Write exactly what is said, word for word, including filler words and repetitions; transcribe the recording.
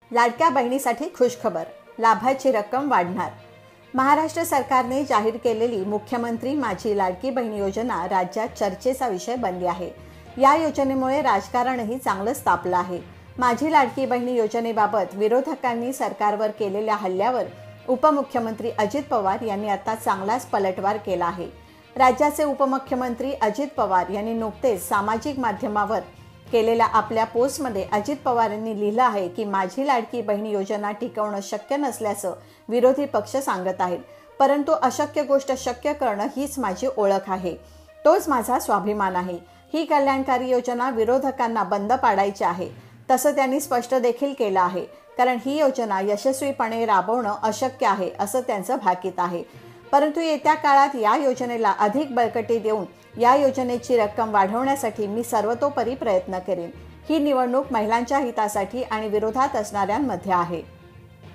लाडक्या बहिणीसाठी खुशखबर, लाभाची रक्कम वाढणार। महाराष्ट्र सरकारने जाहीर केलेली मुख्यमंत्री माझी लाडकी बहीण योजना राज्यात चर्चेचा विषय बनली आहे। या योजनेमुळे राजकारणही चांगलंच तापलं आहे। माझी लाडकी बहीण योजनेबाबत विरोधकांनी सरकारवर केलेल्या हल्ल्यावर उपमुख्यमंत्री अजित पवार यांनी आता चांगलाच पलटवार केला आहे। राज्याचे उपमुख्यमंत्री अजित पवार यांनी नुकतेच सामाजिक माध्यमावर केलेल्या आपल्या पोस्टमध्ये अजित पवार यांनी लिहिलं आहे की माझी लाडकी बहीण योजना टिकवणं शक्य नसल्याचं विरोधी पक्ष सांगत आहेत, परंतु अशक्य गोष्ट शक्य करणं हीच माझी ओळख आहे, तोच माझा स्वाभिमान आहे। ही कल्याणकारी योजना विरोधकांना बंद पाडायची आहे, तसं त्यांनी स्पष्ट देखील केलं आहे, कारण ही योजना यशस्वीपणे राबवणं अशक्य आहे असं त्यांचं भाकीत आहे। परंतु येत्या काळात या योजनेला अधिक बळकटी देऊन या योजनेची रक्कम वाढवण्यासाठी मी सर्वतोपरी प्रयत्न करेन। ही निवडणूक महिलांच्या हितासाठी आणि विरोधात असणाऱ्यांमध्ये आहे।